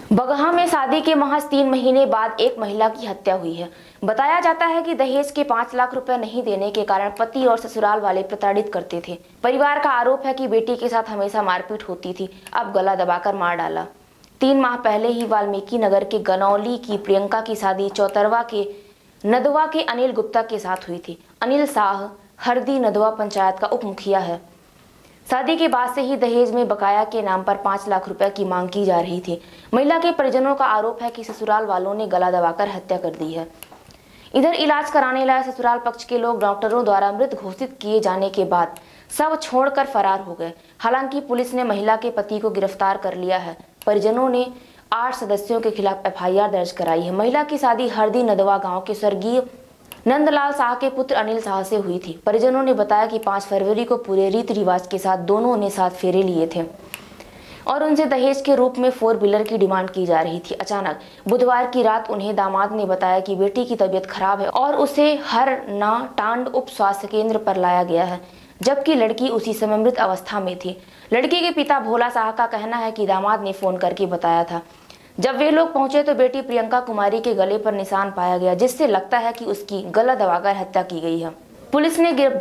बगहा में शादी के महज 3 महीने बाद एक महिला की हत्या हुई है। बताया जाता है कि दहेज के 5 लाख रुपए नहीं देने के कारण पति और ससुराल वाले प्रताड़ित करते थे। परिवार का आरोप है कि बेटी के साथ हमेशा मारपीट होती थी, अब गला दबाकर मार डाला। 3 माह पहले ही वाल्मीकि नगर के गनौली की प्रियंका की शादी चौतरवा के नदवा के अनिल गुप्ता के साथ हुई थी। अनिल शाह हरदी नदवा पंचायत का उप मुखिया है। शादी के बाद से ही दहेज में बकाया के नाम पर 5 लाख रुपए की मांग की जा रही थी। महिला के परिजनों का आरोप है कि ससुराल वालों ने गला दबाकर हत्या कर दी है। इधर इलाज कराने लाए ससुराल पक्ष के लोग डॉक्टरों द्वारा मृत घोषित किए जाने के बाद सब छोड़कर फरार हो गए। हालांकि पुलिस ने महिला के पति को गिरफ्तार कर लिया है। परिजनों ने 8 सदस्यों के खिलाफ FIR दर्ज कराई है। महिला की शादी हरदी नदवा गाँव के स्वर्गीय नंदलाल शाह के पुत्र अनिल शाह से हुई थी। परिजनों ने बताया कि 5 फरवरी को पूरे रीति रिवाज के साथ दोनों ने 7 फेरे लिए थे और उनसे दहेज के रूप में 4 व्हीलर की डिमांड की जा रही थी। अचानक बुधवार की रात उन्हें दामाद ने बताया कि बेटी की तबीयत खराब है और उसे टांड उप स्वास्थ्य केंद्र पर लाया गया है, जबकि लड़की उसी समय मृत अवस्था में थी। लड़की के पिता भोला शाह का कहना है कि दामाद ने फोन करके बताया था। जब वे लोग पहुंचे तो बेटी प्रियंका कुमारी के गले पर निशान पाया गया, जिससे लगता है कि उसकी गला दबाकर हत्या की गई है। पुलिस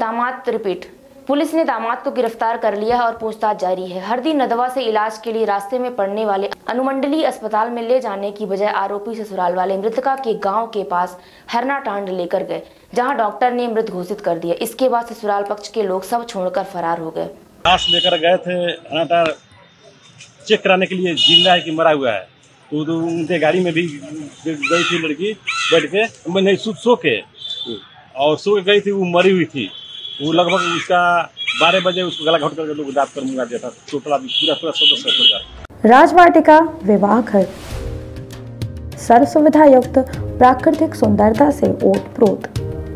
ने दामाद को गिरफ्तार कर लिया है और पूछताछ जारी है। हरदी नदवा से इलाज के लिए रास्ते में पड़ने वाले अनुमंडलीय अस्पताल में ले जाने की बजाय आरोपी ससुराल वाले मृतका के गांव के पास हरना टांड लेकर गए, जहां डॉक्टर ने मृत घोषित कर दिया। इसके बाद ससुराल पक्ष के लोग सब छोड़कर फरार हो गए। लाश लेकर गए थे चेक कराने के लिए, जिंदा है कि मरा हुआ है। तो उनके गाड़ी में भी गई थी लड़की बैठ के, नहीं सो के गई थी। वो मरी हुई थी। वो लगभग उसका 12 बजे उसको गला घोट करके लोग दांत कर मुंगा दिया था। टोटल पूरा सब। राजवाटिका विवाह घर सर्व सुविधा युक्त प्राकृतिक सुंदरता से ओतप्रोत।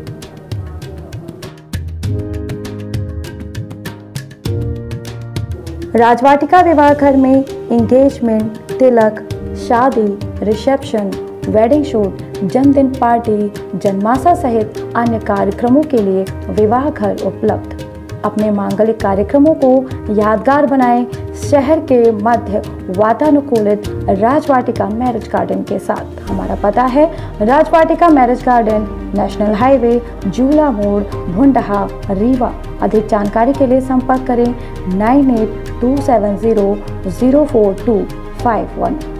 राजवाटिका विवाह घर में एंगेजमेंट, तिलक, शादी, रिसेप्शन, वेडिंग शूट, जन्मदिन पार्टी, जन्माशा सहित अन्य कार्यक्रमों के लिए विवाह घर उपलब्ध। अपने मांगलिक कार्यक्रमों को यादगार बनाएं शहर के मध्य वातानुकूलित राजवाटिका मैरिज गार्डन के साथ। हमारा पता है Rajvatika marriage garden, national highway, Jula मोड़, भुंडहा, रीवा। अधिक जानकारी के लिए संपर्क करें 9827004251।